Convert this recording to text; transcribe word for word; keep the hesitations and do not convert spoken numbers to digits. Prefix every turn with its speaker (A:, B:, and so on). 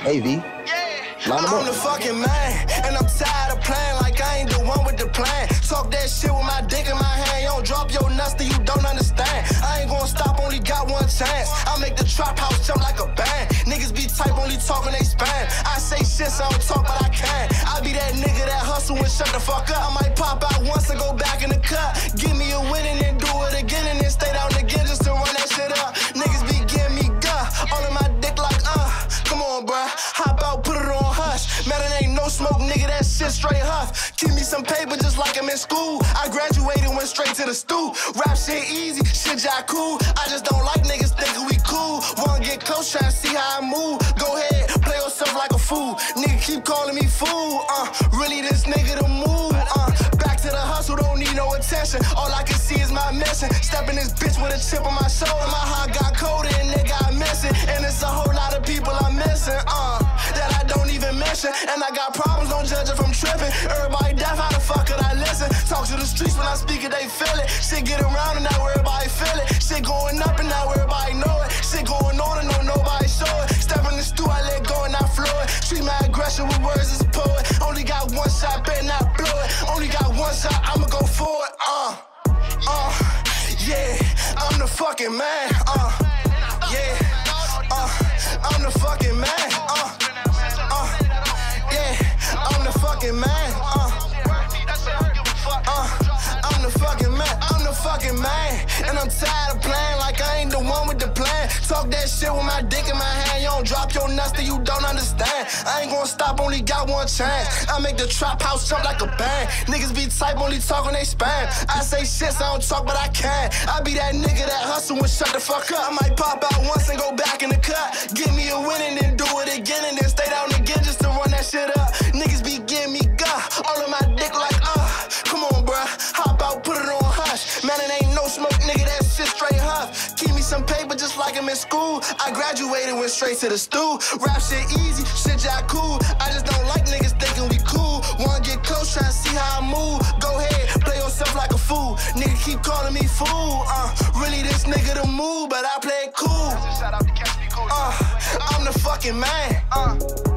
A: Hey, V.
B: I'm the fucking man, and I'm tired of playing like I ain't the one with the plan. Talk that shit with my dick in my hand. You don't drop your nuts, then you don't understand. I ain't gonna stop, only got one chance. I make the trap house jump like a band. Niggas be type, only talking they span. I say shit, so I don't talk, but I can. I be that nigga that hustle and shut the fuck up. I might pop out once and go back in the cut. Give me a win and then do it again, and then stay down again just to run that shit up. Niggas be giving me gut, all in my dick like uh. Come on, bruh, hop out, put it on hush. Man, it ain't no smoke, nigga, that shit straight huff. Keep me some paper just like I'm in school. I graduated, went straight to the stool. Rap shit easy, shit y'all cool. I just don't like niggas thinking we cool. Wanna get close, try to see how I move. Go ahead, play yourself like a fool. Nigga keep calling me fool, uh. Really this nigga the move, uh. Back to the hustle, don't need no attention. All I can see is my mission. Stepping this bitch with a chip on my shoulder. My heart got colder and nigga I miss it. And it's a whole lot of people I'm missing, uh. That I don't even mention. And I got problems, don't judge it from tripping. Everybody deaf, how the fuck could I listen? Talk to the streets when I speak it, they feel it. Shit get around and now everybody feel it. Shit going up and now everybody know it. Shit going on and don't nobody show it. Step in the stew, I let go and I flow it. Treat my aggression with words as a poet. Only got one shot, better not blow it. Only got one shot, I'ma go for it, uh. Uh, yeah, I'm the fucking man, uh. Yeah, uh, I'm the fucking man, uh. I'm the fucking man, uh, uh, I'm the fucking man, I'm the fucking man, and I'm tired of playing like I ain't the one with the plan. Talk that shit with my dick in my hand. You don't drop your nuts, then you don't understand. I ain't gonna stop, only got one chance. I make the trap house jump like a band. Niggas be type, only talk when they spam. I say shit, so I don't talk, but I can. I be that nigga that hustle and shut the fuck up. I might pop out once and go back in the cut. Give me a win and then do it again, and then stay down again just to run that shit up. Niggas be giving me gut, all in my dick like uh. Come on, bruh, hop out, put it on hush. Man, it ain't no smoke, nigga, that shit straight huff. Keep me some paper just like I'm in school. I graduated, went straight to the stool. Rap shit easy, shit y'all cool. I just don't like niggas thinking we cool. Wanna get close, try to see how I move. Go ahead, play yourself like a fool. Nigga keep calling me fool, uh. Really this nigga the move, but I play it cool. Uh, I'm the fucking man, uh.